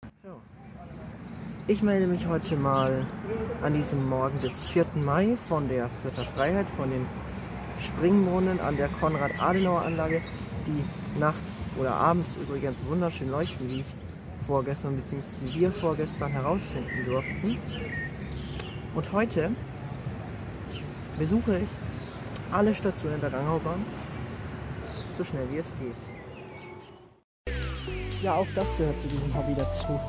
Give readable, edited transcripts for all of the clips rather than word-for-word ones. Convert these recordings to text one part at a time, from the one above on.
So. Ich melde mich heute mal an diesem Morgen des 4. Mai von der Fürther Freiheit, von den Springbrunnen an der Konrad-Adenauer-Anlage, die nachts oder abends übrigens wunderschön leuchten, wie ich vorgestern bzw. wir vorgestern herausfinden durften. Und heute besuche ich alle Stationen der Rangaubahn, so schnell wie es geht. Ja, auch das gehört zu diesem Hobby dazu.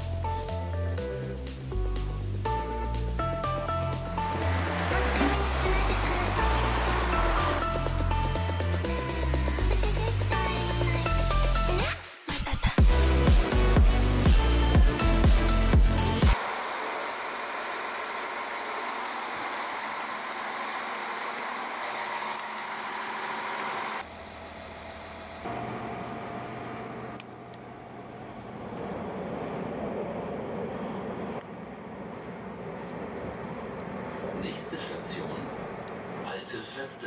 Nächste Station, Alte Feste.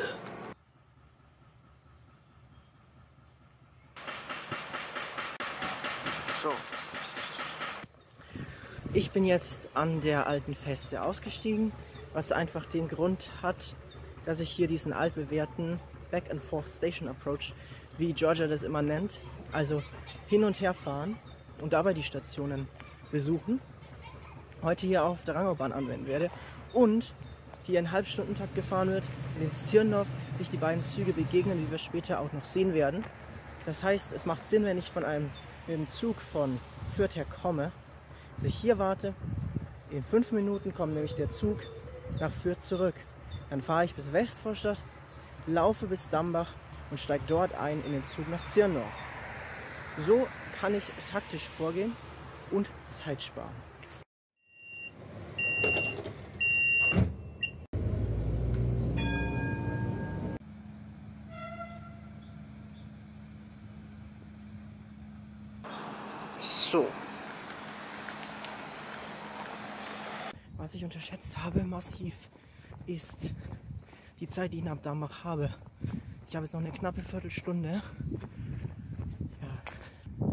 So. Ich bin jetzt an der Alten Feste ausgestiegen, was einfach den Grund hat, dass ich hier diesen altbewährten Back-and-Forth Station Approach, wie Georgia das immer nennt, also hin und her fahren und dabei die Stationen besuchen, heute hier auf der Rangaubahn anwenden werde und hier in Halbstundentakt gefahren wird, in den Zirndorf sich die beiden Züge begegnen, wie wir später auch noch sehen werden. Das heißt, es macht Sinn, wenn ich mit dem Zug von Fürth her komme, dass ich hier warte. In 5 Minuten kommt nämlich der Zug nach Fürth zurück. Dann fahre ich bis Westvorstadt, laufe bis Dambach und steige dort ein in den Zug nach Zirndorf. So kann ich taktisch vorgehen und Zeit sparen. So. Was ich unterschätzt habe massiv ist die Zeit, die ich nach Dambach habe. Ich habe jetzt noch eine knappe Viertelstunde. Ja.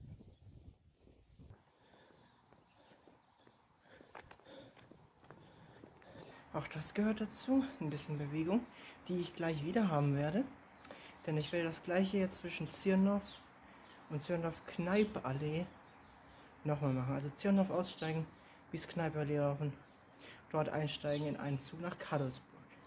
Auch das gehört dazu, ein bisschen Bewegung, die ich gleich wieder haben werde. Denn ich will das gleiche jetzt zwischen Zirndorf und Zirndorf-Kneipp-Allee nochmal machen. Also Zirndorf aussteigen, bis Kneipp-Allee laufen, dort einsteigen in einen Zug nach Cadolzburg.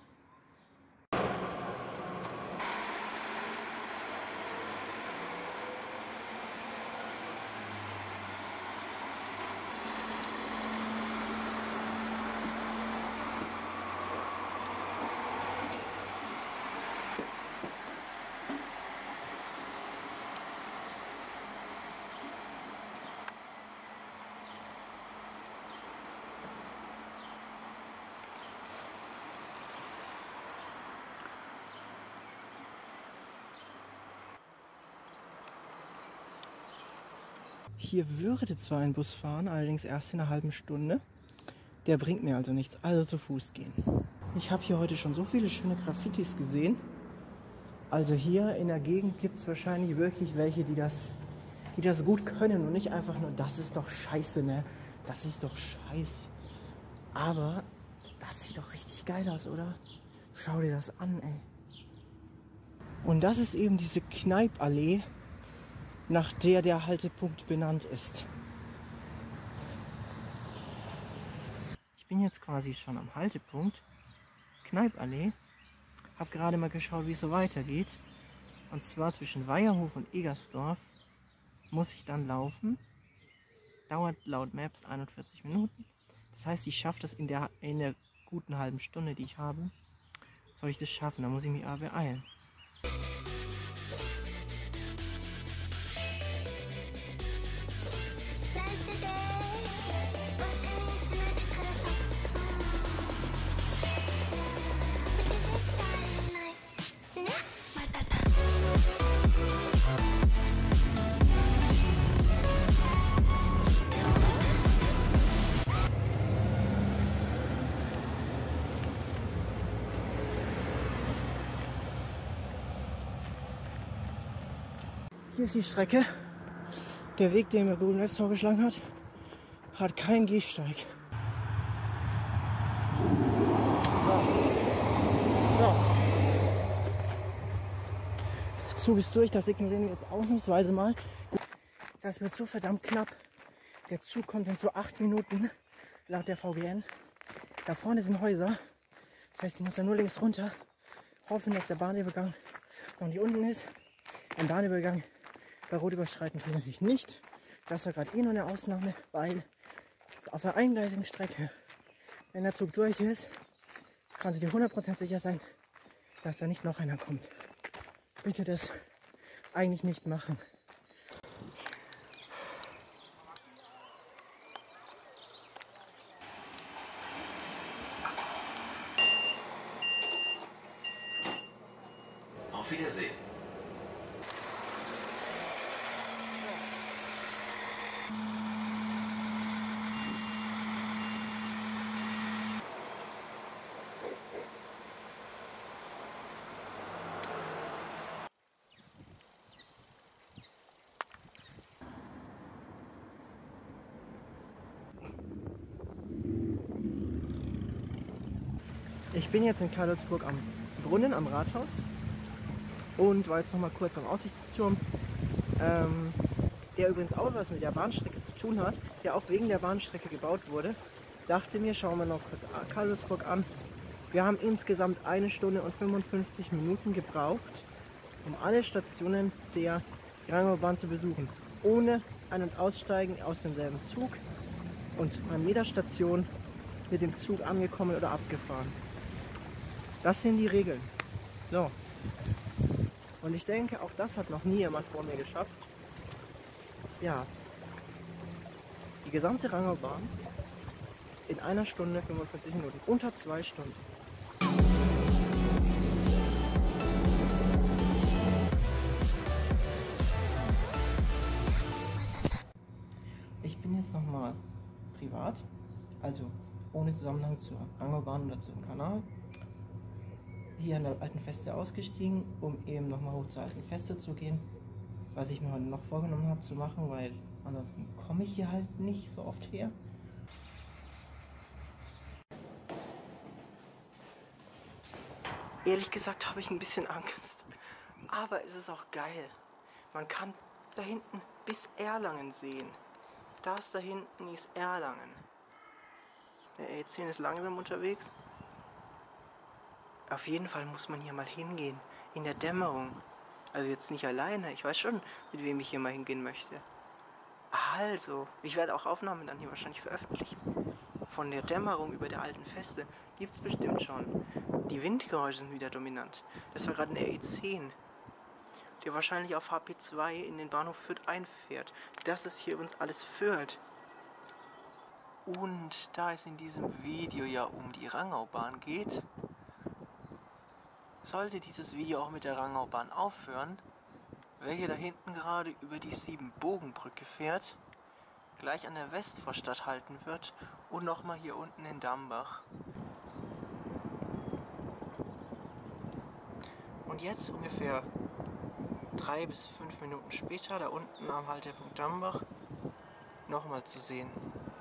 Hier würde zwar ein Bus fahren, allerdings erst in einer halben Stunde. Der bringt mir also nichts, also zu Fuß gehen. Ich habe hier heute schon so viele schöne Graffitis gesehen. Also hier in der Gegend gibt es wahrscheinlich wirklich welche, die das gut können und nicht einfach nur, das ist doch scheiße, ne? Das ist doch scheiße. Aber das sieht doch richtig geil aus, oder? Schau dir das an, ey. Und das ist eben diese Kneipp-Allee, nach der der Haltepunkt benannt ist. Ich bin jetzt quasi schon am Haltepunkt Kneipp-Allee. Habe gerade mal geschaut, wie es so weitergeht. Und zwar zwischen Weierhof und Egersdorf muss ich dann laufen. Dauert laut Maps 41 Minuten. Das heißt, ich schaffe das in der guten halben Stunde, die ich habe. Soll ich das schaffen? Da muss ich mich aber beeilen. Hier ist die Strecke, der Weg, den mir Google Maps vorgeschlagen hat. hat keinen Gehsteig. So. Der Zug ist durch, das ignorieren wir jetzt ausnahmsweise mal. Das wird so verdammt knapp. Der Zug kommt in so 8 Minuten, laut der VGN. Da vorne sind Häuser. Das heißt, ich muss da nur links runter, hoffen, dass der Bahnübergang noch nicht unten ist. Ein Bahnübergang bei Rot überschreiten tue ich natürlich nicht. Das war gerade nur eine Ausnahme, weil auf der eingleisigen Strecke, wenn der Zug durch ist, kann sie dir 100% sicher sein, dass da nicht noch einer kommt. Bitte das eigentlich nicht machen. Auf Wiedersehen. Ich bin jetzt in Karlsburg am Brunnen, am Rathaus und war jetzt noch mal kurz am Aussichtsturm, der übrigens auch was mit der Bahnstrecke zu tun hat, der auch wegen der Bahnstrecke gebaut wurde. Dachte mir, schauen wir noch kurz Karlsburg an. Wir haben insgesamt 1 Stunde und 55 Minuten gebraucht, um alle Stationen der Rangerbahn zu besuchen, ohne Ein- und Aussteigen aus demselben Zug und an jeder Station mit dem Zug angekommen oder abgefahren. Das sind die Regeln. So. Und ich denke, auch das hat noch nie jemand vor mir geschafft. Ja. Die gesamte Rangerbahn in 1 Stunde 45 Minuten. Unter 2 Stunden. Ich bin jetzt nochmal privat, also ohne Zusammenhang zur Rangerbahn oder zum Kanal, hier an der Alten Feste ausgestiegen, um eben nochmal hoch zur Alten Feste zu gehen, was ich mir heute noch vorgenommen habe zu machen, weil ansonsten komme ich hier halt nicht so oft her. Ehrlich gesagt habe ich ein bisschen Angst, aber es ist auch geil. Man kann da hinten bis Erlangen sehen. Das da hinten ist Erlangen. Der E10 ist langsam unterwegs. Auf jeden Fall muss man hier mal hingehen, in der Dämmerung. Also jetzt nicht alleine, ich weiß schon, mit wem ich hier mal hingehen möchte. Also, ich werde auch Aufnahmen dann hier wahrscheinlich veröffentlichen. Von der Dämmerung über der Alten Feste gibt es bestimmt schon. Die Windgeräusche sind wieder dominant. Das war gerade ein E10, der wahrscheinlich auf HP2 in den Bahnhof Fürth einfährt. Das ist hier uns alles Fürth. Und da es in diesem Video ja um die Rangaubahn geht, sollte dieses Video auch mit der Rangaubahn aufhören, welche da hinten gerade über die Siebenbogenbrücke fährt, gleich an der Westvorstadt halten wird und nochmal hier unten in Dambach. Und jetzt ungefähr 3 bis 5 Minuten später, da unten am Haltepunkt Dambach, nochmal zu sehen.